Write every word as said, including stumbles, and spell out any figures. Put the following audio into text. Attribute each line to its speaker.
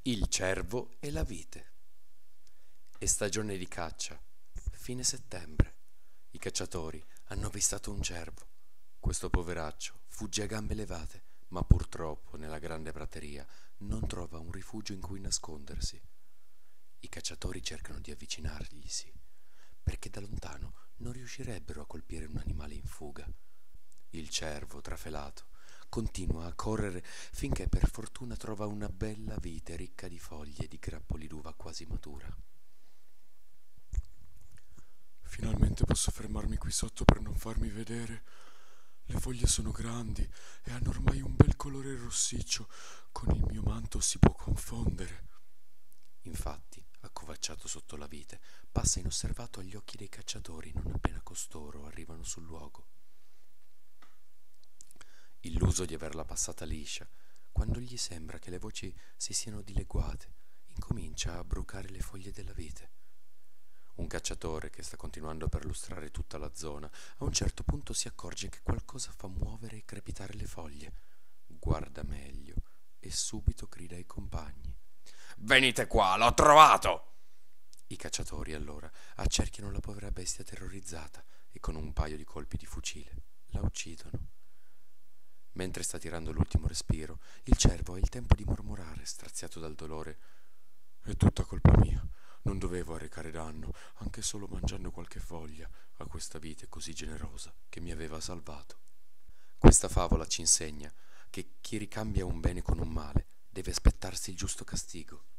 Speaker 1: Il cervo e la vite. È stagione di caccia. Fine settembre. I cacciatori hanno avvistato un cervo. Questo poveraccio fugge a gambe levate, ma purtroppo nella grande prateria non trova un rifugio in cui nascondersi. I cacciatori cercano di avvicinarglisi, perché da lontano non riuscirebbero a colpire un animale in fuga. Il cervo, trafelato, continua a correre finché per fortuna trova una bella vite ricca di foglie e di grappoli d'uva quasi matura.
Speaker 2: Finalmente posso fermarmi qui sotto per non farmi vedere. Le foglie sono grandi e hanno ormai un bel colore rossiccio. Con il mio manto si può confondere.
Speaker 1: Infatti, accovacciato sotto la vite, passa inosservato agli occhi dei cacciatori non appena costoro arrivano sul luogo. Illuso di averla passata liscia, quando gli sembra che le voci si siano dileguate, incomincia a brucare le foglie della vite. Un cacciatore che sta continuando a perlustrare tutta la zona, a un certo punto si accorge che qualcosa fa muovere e crepitare le foglie. Guarda meglio e subito grida ai compagni.
Speaker 3: Venite qua, l'ho trovato!
Speaker 1: I cacciatori allora accerchiano la povera bestia terrorizzata e con un paio di colpi di fucile la uccidono. Mentre sta tirando l'ultimo respiro, il cervo ha il tempo di mormorare, straziato dal dolore.
Speaker 2: È tutta colpa mia. Non dovevo arrecare danno, anche solo mangiando qualche foglia, a questa vite così generosa che mi aveva salvato.
Speaker 1: Questa favola ci insegna che chi ricambia un bene con un male deve aspettarsi il giusto castigo.